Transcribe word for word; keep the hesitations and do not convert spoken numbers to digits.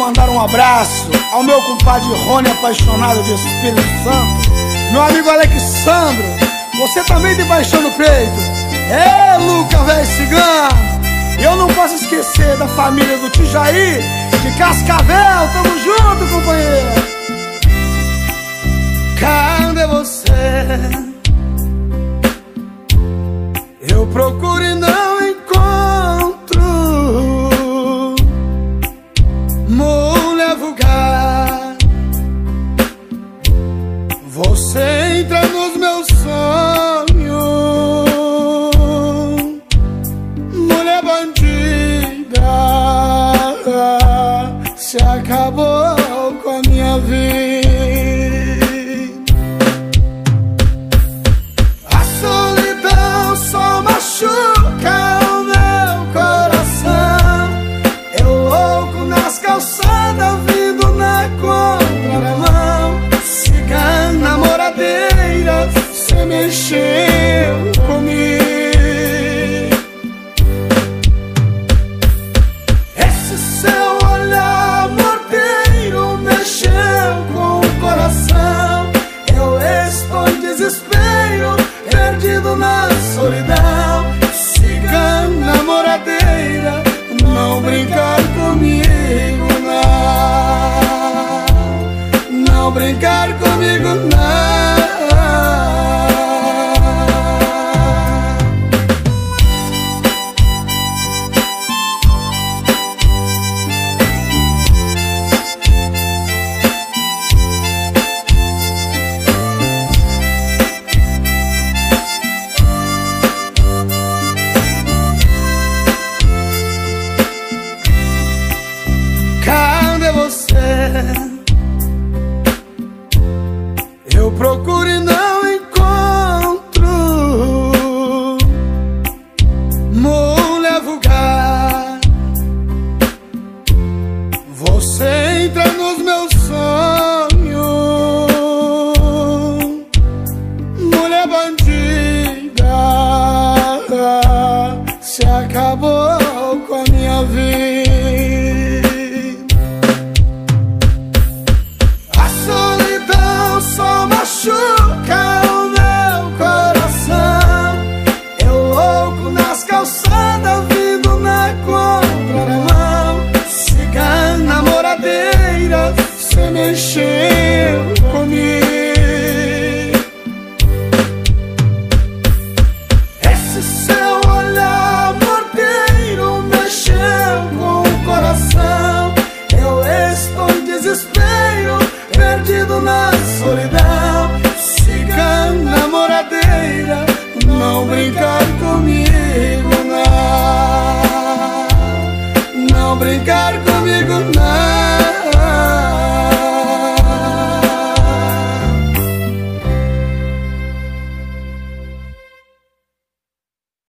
mandar um abraço ao meu compadre Rony, apaixonado de Espírito Santo. Meu amigo Alexandro, você também tem paixão no peito. É, Luca, velho cigano. E eu não posso esquecer da família do Tijaí, de Cascavel. Tamo junto, companheiro. Cadê você? Eu procuro e não encontro. Mulher vulgar, você entra nos meus sonhos. Mulher bandida, se acabou com a minha vida. A solidão só machuca o meu coração. Eu louco nas calçadas, vindo na contramão. Cigana namoradeira, cê mexeu comigo. Esse seu olhar morteiro mexeu com o coração. Eu estou em desespero, perdido na solidão. Cigana namoradeira, não brincar comigo, não. Não brincar comigo, não. Cadê você? Eu procuro e não encontro. Mulher vulgar, você entra nos meus sonhos. Mulher bandida, se acabou